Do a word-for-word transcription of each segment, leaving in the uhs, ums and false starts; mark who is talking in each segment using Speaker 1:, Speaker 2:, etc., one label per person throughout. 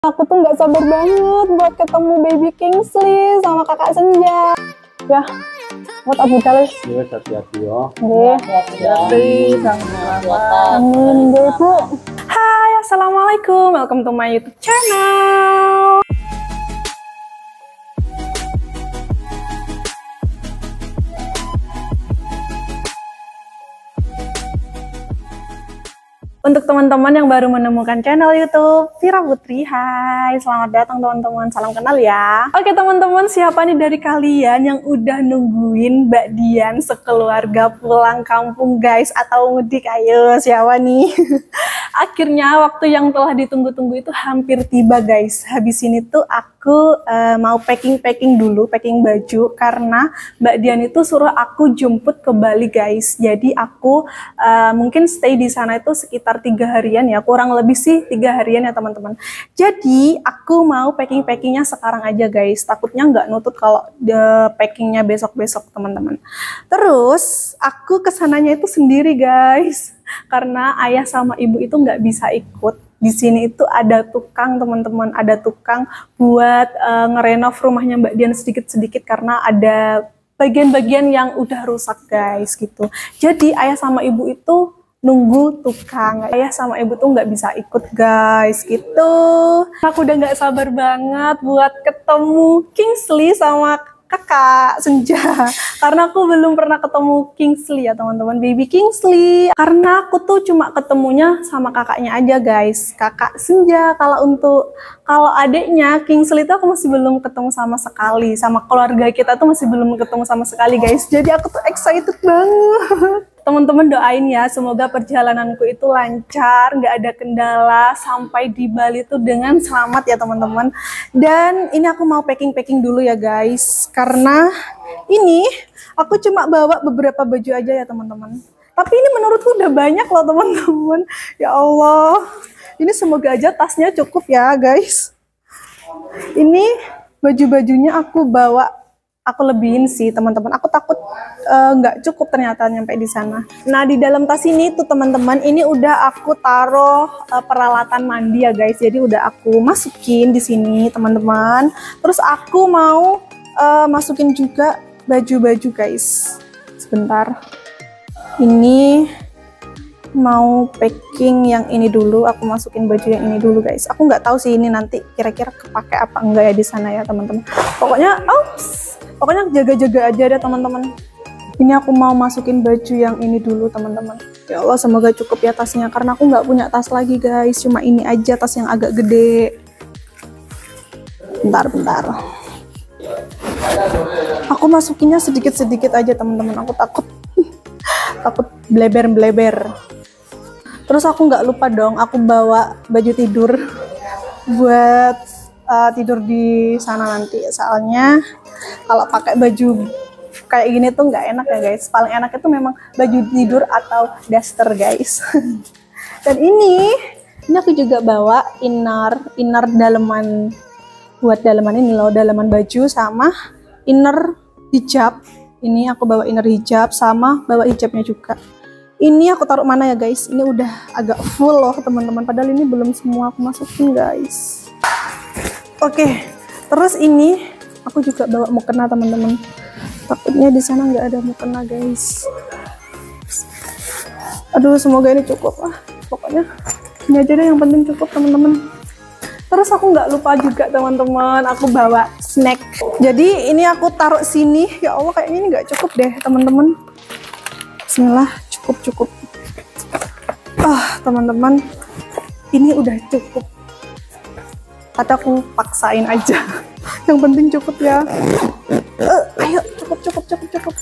Speaker 1: Aku tuh nggak sabar banget buat ketemu baby Kingsley sama kakak Senja. Ya, buat Abu Dalis.
Speaker 2: Iya, hati-hati yo.
Speaker 1: Nggih, hati-hati. Amin, nggih, Bu. Hai, assalamualaikum. Welcome to my YouTube channel. Untuk teman-teman yang baru menemukan channel YouTube Vira Putri, hai, selamat datang teman-teman, salam kenal ya. Oke teman-teman, siapa nih dari kalian yang udah nungguin Mbak Dian sekeluarga pulang kampung guys, atau mudik? Ayo, siapa nih? Akhirnya waktu yang telah ditunggu-tunggu itu hampir tiba guys. Habis ini tuh aku uh, mau packing-packing dulu, packing baju, karena Mbak Dian itu suruh aku jemput ke Bali guys. Jadi aku uh, mungkin stay di sana itu sekitar tiga harian ya, kurang lebih sih tiga harian ya teman-teman. Jadi aku mau packing-packingnya sekarang aja guys, takutnya nggak nutut kalau the packingnya besok-besok teman-teman. Terus aku kesananya itu sendiri guys, karena ayah sama ibu itu nggak bisa ikut. Di sini itu ada tukang teman-teman, ada tukang buat uh, ngerenov rumahnya Mbak Dian sedikit-sedikit karena ada bagian-bagian yang udah rusak guys gitu. Jadi ayah sama ibu itu nunggu tukang. Ayah sama ibu tuh nggak bisa ikut guys gitu. Aku udah nggak sabar banget buat ketemu Kingsley sama kakak Senja, karena aku belum pernah ketemu Kingsley ya teman-teman, baby Kingsley. Karena aku tuh cuma ketemunya sama kakaknya aja guys, kakak Senja. Kalau untuk kalau adiknya Kingsley itu aku masih belum ketemu sama sekali, sama keluarga kita tuh masih belum ketemu sama sekali guys. Jadi aku tuh excited banget. Teman-teman doain ya, semoga perjalananku itu lancar, nggak ada kendala, sampai di Bali tuh dengan selamat ya teman-teman. Dan ini aku mau packing-packing dulu ya guys, karena ini aku cuma bawa beberapa baju aja ya teman-teman. Tapi ini menurutku udah banyak loh teman-teman. Ya Allah, ini semoga aja tasnya cukup ya guys. Ini baju-bajunya aku bawa, aku lebihin sih teman-teman. Aku takut nggak uh, cukup ternyata nyampe di sana. Nah di dalam tas ini tuh teman-teman, ini udah aku taruh uh, peralatan mandi ya guys. Jadi udah aku masukin di sini teman-teman. Terus aku mau uh, masukin juga baju-baju guys. Sebentar. Ini mau packing yang ini dulu. Aku masukin baju yang ini dulu guys. Aku nggak tahu sih ini nanti kira-kira kepake apa enggak ya di sana ya teman-teman. Pokoknya, oops. Pokoknya jaga-jaga aja deh teman-teman. Ini aku mau masukin baju yang ini dulu teman-teman. Ya Allah, semoga cukup ya tasnya, karena aku nggak punya tas lagi guys. Cuma ini aja tas yang agak gede. Bentar, bentar. Aku masukinnya sedikit-sedikit aja teman-teman. Aku takut, takut bleber-bleber. Terus aku nggak lupa dong, aku bawa baju tidur buat uh, tidur di sana nanti. Soalnya kalau pakai baju kayak gini tuh nggak enak ya guys. Paling enak itu memang baju tidur atau daster guys. Dan ini, ini aku juga bawa inner, inner daleman, buat daleman ini loh, daleman baju sama inner hijab. Ini aku bawa inner hijab sama bawa hijabnya juga. Ini aku taruh mana ya guys? Ini udah agak full loh teman-teman. Padahal ini belum semua aku masukin guys. Oke, terus ini aku juga bawa mukena teman-teman. Takutnya di sana nggak ada mukena guys. Aduh, semoga ini cukup ah. Pokoknya ini aja deh yang penting cukup teman-teman. Terus aku nggak lupa juga teman-teman, aku bawa snack. Jadi ini aku taruh sini. Ya Allah, kayaknya ini nggak cukup deh teman-teman. Bismillah, cukup cukup. Ah teman-teman, ini udah cukup. Kataku paksain aja. Yang penting cukup ya. Uh, ayo cukup cukup cukup cukup.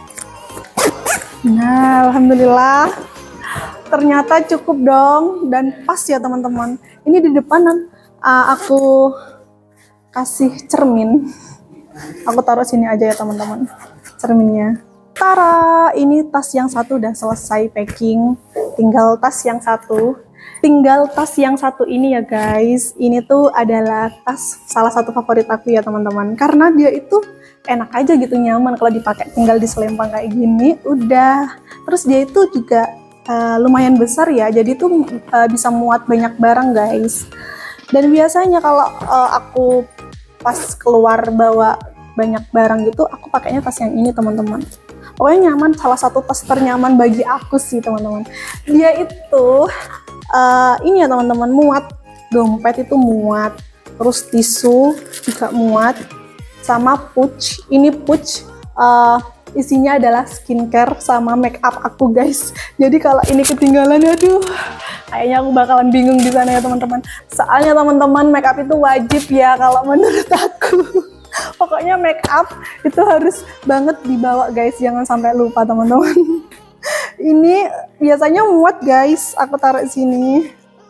Speaker 1: Nah alhamdulillah, ternyata cukup dong dan pas ya teman-teman. Ini di depanan uh, aku kasih cermin. Aku taruh sini aja ya teman-teman, cerminnya. Tara, ini tas yang satu udah selesai packing. Tinggal tas yang satu. Tinggal tas yang satu ini ya guys. Ini tuh adalah tas salah satu favorit aku ya teman-teman, karena dia itu enak aja gitu, nyaman kalau dipakai, tinggal diselempang kayak gini udah. Terus dia itu juga uh, lumayan besar ya, jadi tuh uh, bisa muat banyak barang guys. Dan biasanya kalau uh, aku pas keluar bawa banyak barang gitu, aku pakainya tas yang ini teman-teman. Pokoknya nyaman, salah satu tas ternyaman bagi aku sih teman-teman. Dia itu uh, ini ya teman-teman, muat, dompet itu muat, terus tisu juga muat, sama pouch. Ini pouch uh, isinya adalah skincare sama make up aku guys. Jadi kalau ini ketinggalan, aduh, kayaknya aku bakalan bingung di sana ya teman-teman. Soalnya teman-teman, make up itu wajib ya kalau menurut aku. Pokoknya make up itu harus banget dibawa guys, jangan sampai lupa teman-teman. Ini biasanya muat guys, aku taruh sini.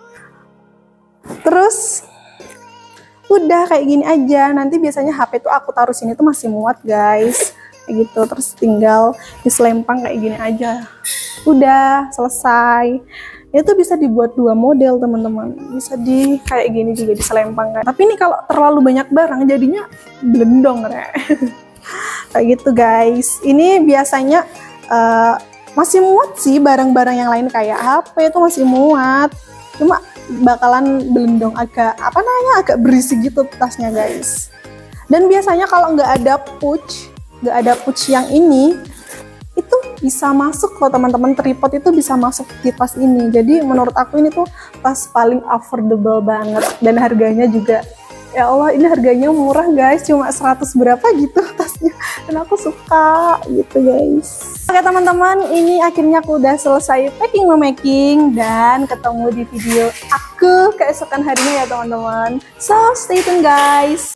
Speaker 1: Terus udah kayak gini aja. Nanti biasanya H P tuh aku taruh sini tuh masih muat guys, kayak gitu. Terus tinggal diselempang kayak gini aja. Udah selesai. Itu bisa dibuat dua model teman-teman, bisa di kayak gini juga diselempang kan. Tapi ini kalau terlalu banyak barang jadinya blendong rek. Kayak gitu guys. Ini biasanya uh, masih muat sih, barang-barang yang lain kayak H P itu masih muat, cuma bakalan blendong, agak apa namanya, agak berisi gitu tasnya guys. Dan biasanya kalau nggak ada pouch, nggak ada pouch yang ini, itu bisa masuk loh teman-teman, tripod itu bisa masuk di tas ini. Jadi menurut aku ini tuh tas paling affordable banget, dan harganya juga ya Allah, ini harganya murah guys, cuma seratus berapa gitu tasnya, dan aku suka gitu guys. Oke teman-teman, ini akhirnya aku udah selesai packing memaking, dan ketemu di video aku keesokan harinya ya teman-teman. So stay tune guys.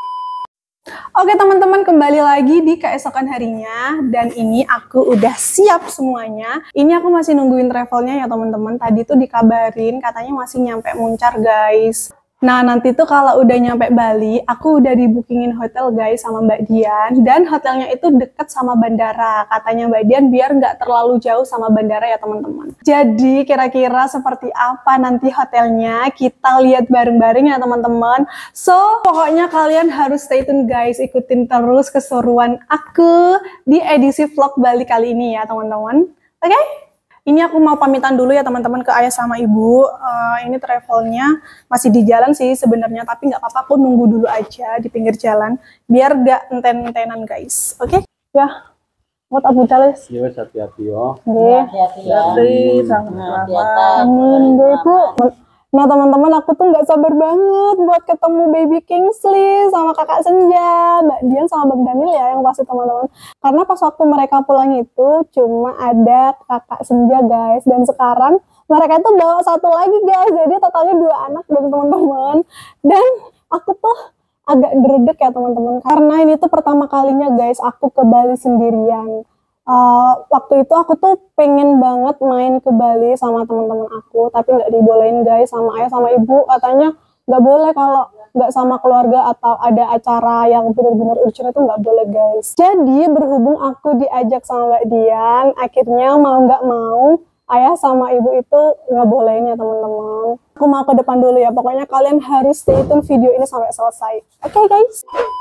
Speaker 1: Oke teman-teman, kembali lagi di keesokan harinya, dan ini aku udah siap semuanya. Ini aku masih nungguin travelnya ya teman-teman. Tadi tuh dikabarin katanya masih nyampe Muncar guys. Nah nanti tuh kalau udah nyampe Bali, aku udah dibookingin hotel guys sama Mbak Dian, dan hotelnya itu deket sama bandara. Katanya Mbak Dian biar nggak terlalu jauh sama bandara ya teman-teman. Jadi kira-kira seperti apa nanti hotelnya, kita lihat bareng-bareng ya teman-teman. So pokoknya kalian harus stay tune guys, ikutin terus keseruan aku di edisi vlog Bali kali ini ya teman-teman. Oke? Okay? Ini aku mau pamitan dulu ya teman-teman ke ayah sama ibu. Uh, ini travelnya masih di jalan sih sebenarnya, tapi nggak apa-apa, aku nunggu dulu aja di pinggir jalan biar nggak enten-entenan guys. Oke? Okay? Ya. Buat Abu Dalis.
Speaker 2: Iya, hati-hati yo.
Speaker 1: Hati-hati
Speaker 2: ya.
Speaker 1: Sama-sama. Amin, Bu. Nah teman-teman, aku tuh nggak sabar banget buat ketemu baby Kingsley sama kakak Senja, Mbak Dian sama Bang Daniel ya yang pasti teman-teman. Karena pas waktu mereka pulang itu cuma ada kakak Senja guys, dan sekarang mereka tuh bawa satu lagi guys, jadi totalnya dua anak dan teman-teman. Dan aku tuh agak geredek ya teman-teman, karena ini tuh pertama kalinya guys aku ke Bali sendirian. Uh, waktu itu aku tuh pengen banget main ke Bali sama teman-teman aku, tapi nggak dibolehin guys sama ayah sama ibu. Katanya nggak boleh kalau nggak sama keluarga atau ada acara yang benar-benar urgent itu nggak boleh guys. Jadi berhubung aku diajak sama Mbak Dian, akhirnya mau nggak mau ayah sama ibu itu nggak bolehin ya teman-teman. Aku mau ke depan dulu ya, pokoknya kalian harus stay tune video ini sampai selesai. Oke okay, guys.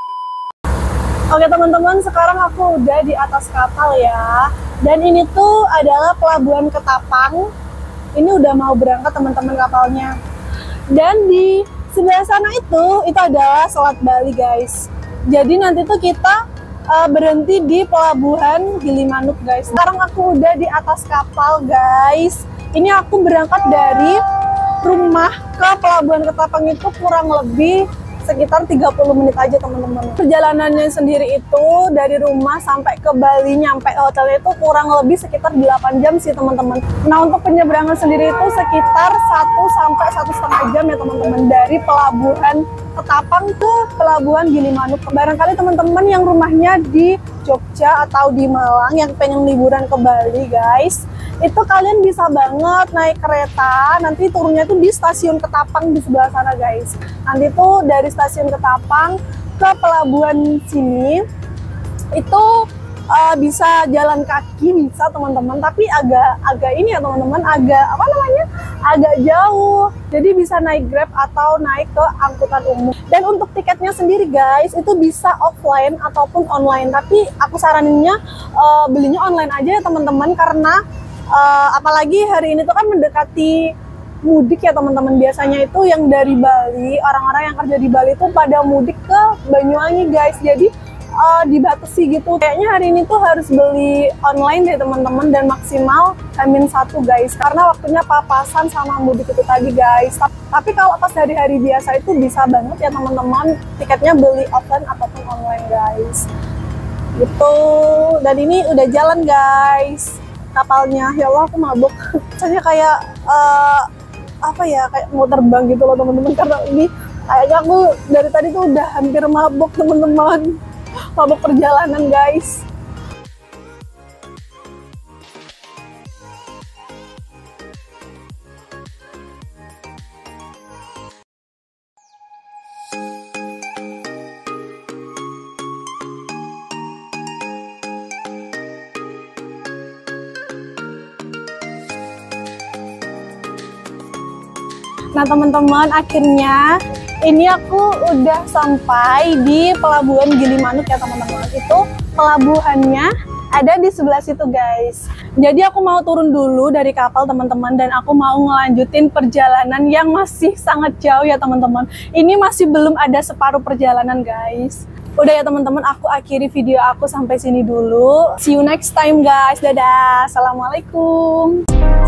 Speaker 1: Oke teman-teman, sekarang aku udah di atas kapal ya. Dan ini tuh adalah pelabuhan Ketapang. Ini udah mau berangkat teman-teman kapalnya. Dan di sebelah sana itu, itu adalah Selat Bali guys. Jadi nanti tuh kita uh, berhenti di pelabuhan Gilimanuk guys. Sekarang aku udah di atas kapal guys. Ini aku berangkat dari rumah ke pelabuhan Ketapang itu kurang lebih sekitar tiga puluh menit aja teman-teman. Perjalanannya sendiri itu dari rumah sampai ke Bali nyampe hotelnya itu kurang lebih sekitar delapan jam sih teman-teman. Nah untuk penyeberangan sendiri itu sekitar satu sampai satu setengah jam ya teman-teman, dari pelabuhan Ketapang ke pelabuhan Gilimanuk. Barangkali teman-teman yang rumahnya di Jogja atau di Malang yang pengen liburan ke Bali guys, itu kalian bisa banget naik kereta, nanti turunnya tuh di stasiun Ketapang di sebelah sana guys. Nanti tuh dari stasiun Ketapang ke pelabuhan sini itu uh, bisa jalan kaki bisa teman-teman, tapi agak agak ini ya teman-teman, agak apa namanya agak jauh, jadi bisa naik Grab atau naik ke angkutan umum. Dan untuk tiketnya sendiri guys itu bisa offline ataupun online, tapi aku saraninnya uh, belinya online aja ya teman-teman, karena Uh, apalagi hari ini tuh kan mendekati mudik ya teman-teman. Biasanya itu yang dari Bali, orang-orang yang kerja di Bali itu pada mudik ke Banyuwangi guys. Jadi uh, dibatasi gitu. Kayaknya hari ini tuh harus beli online deh teman-teman, dan maksimal Hamin satu guys, karena waktunya papasan sama mudik itu tadi guys. Tapi kalau pas hari-hari biasa itu bisa banget ya teman-teman, tiketnya beli offline ataupun online guys. Gitu. Dan ini udah jalan guys kapalnya. Ya Allah, aku mabuk. Rasanya kayak uh, apa ya, kayak mau terbang gitu loh teman-teman, karena ini kayaknya aku dari tadi tuh udah hampir mabuk teman-teman. Mabuk perjalanan guys. Nah teman-teman, akhirnya ini aku udah sampai di Pelabuhan Gilimanuk ya teman-teman. Itu pelabuhannya ada di sebelah situ guys. Jadi aku mau turun dulu dari kapal teman-teman, dan aku mau ngelanjutin perjalanan yang masih sangat jauh ya teman-teman. Ini masih belum ada separuh perjalanan guys. Udah ya teman-teman, aku akhiri video aku sampai sini dulu. See you next time guys. Dadah. Assalamualaikum.